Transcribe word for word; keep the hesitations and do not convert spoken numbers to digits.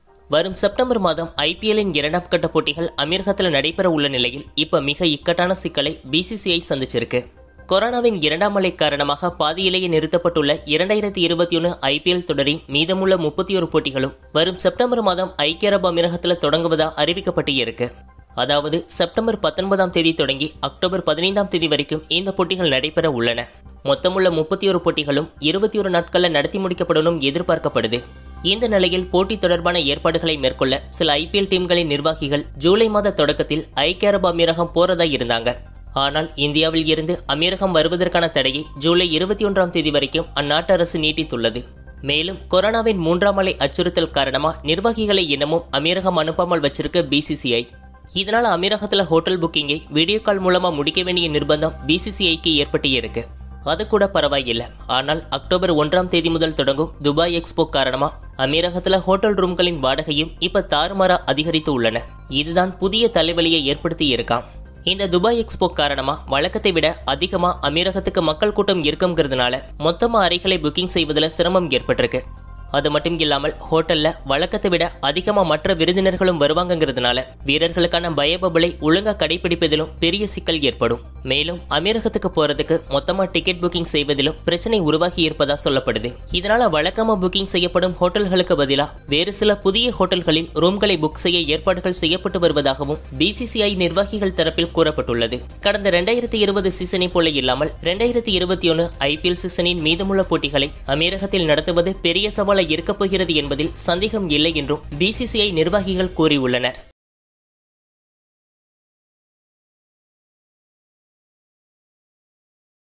வரும் செப்டம்பர் மாதம் ஐபிஎல்லின் இரண்டாம் கட்ட போட்டிகள் அமீரகத்தில் நடைபெற உள்ள நிலையில் இப்ப மிக இக்கட்டான சிக்கலை பிசிசிஐ சந்திச்சிருக்கு. கொரோனாவின் இரண்டாம் அலை காரணமாக பாதியிலேயே நிறுத்தப்பட்டுள்ள இரண்டாயிரத்தி இருபத்தி ஒன்னு ஐபிஎல் தொடரின் மீதமுள்ள முப்பத்தி ஒரு போட்டிகளும் வரும் செப்டம்பர் மாதம் ஐக்கிய அரபு அமீரகத்தில் தொடங்குவதா அறிவிக்கப்பட்டு இருக்கு. அதாவது செப்டம்பர் பத்தொன்பதாம் தேதி தொடங்கி அக்டோபர் பதினைந்தாம் தேதி வரைக்கும் இந்த போட்டிகள் நடைபெற உள்ளன. மொத்தமுள்ள முப்பத்தி ஒரு போட்டிகளும் இருபத்தி ஒரு நாட்களில் நடத்தி முடிக்கப்படணும் எதிர்பார்க்கப்படுது. இந்த நிலையில் போட்டி தொடர்பான ஏற்பாடுகளை மேற்கொள்ள சில ஐபிஎல் டீம்களின் நிர்வாகிகள் ஜூலை மாத தொடக்கத்தில் ஐக்கிய அரபு அமீரகம் போறதா இருந்தாங்க. ஆனால் இந்தியாவில் இருந்து அமீரகம் வருவதற்கான தடையை ஜூலை இருபத்தி ஒன்றாம் தேதி வரைக்கும் அந்நாட்டு அரசு நீட்டித்துள்ளது. மேலும் கொரோனாவின் மூன்றாம் அலை அச்சுறுத்தல் காரணமா நிர்வாகிகளை இன்னமும் அமீரகம் அனுப்பாமல் வச்சிருக்க பிசிசிஐ. இதனால அமீரகத்துல ஹோட்டல் புக்கிங்கை வீடியோ கால் மூலமா முடிக்க வேண்டிய நிர்பந்தம் பிசிசிஐக்கு ஏற்பட்டு இருக்கு. அது கூட பரவாயில்லை. ஆனால் அக்டோபர் ஒன்றாம் தேதி முதல் தொடங்கும் துபாய் எக்ஸ்போ காரணமா அமீரகத்துல ஹோட்டல் ரூம்களின் வாடகையும் இப்ப தாறுமாறா அதிகரித்து உள்ளன. இதுதான் புதிய தலைவலியை ஏற்படுத்தி இருக்காம். இந்த துபாய் எக்ஸ்போ காரணமா வழக்கத்தை விட அதிகமா அமீரகத்துக்கு மக்கள் கூட்டம் இருக்குங்கிறதுனால மொத்தமா அறைகளை புக்கிங் செய்வதில் சிரமம் ஏற்பட்டிருக்கு. அது மட்டும் இல்லாமல் ஹோட்டல்ல வழக்கத்தை விட அதிகமா மற்ற விருந்தினர்களும் வருவாங்கிறதுனால வீரர்களுக்கான பயபபலை ஒழுங்கா கடைபிடிப்பதிலும் பெரிய சிக்கல் ஏற்படும். மேலும் அமீரகத்துக்கு போறதுக்கு மொத்தமா டிக்கெட் புக்கிங் செய்வதிலும் பிரச்சனை உருவாகி இருப்பதா சொல்லப்படுது. இதனால வழக்கமா புக்கிங் செய்யப்படும் ஹோட்டல்களுக்கு பதிலா வேறு சில புதிய ஹோட்டல்களில் ரூம்களை புக் செய்ய ஏற்பாடுகள் செய்யப்பட்டு வருவதாகவும் பிசிசிஐ நிர்வாகிகள் தரப்பில் கூறப்பட்டுள்ளது. கடந்த இரண்டாயிரத்தி இருபது சீசனை போல இல்லாமல் இரண்டாயிரத்தி இருபத்தி ஒன்னு ஐபிஎல் சீசனின் மீதமுள்ள போட்டிகளை அமீரகத்தில் நடத்துவது பெரிய சவால் இருக்கப் போகிறது என்பதில் சந்தேகம் இல்லை என்றும் பிசிசிஐ நிர்வாகிகள் கூறியுள்ளனர்.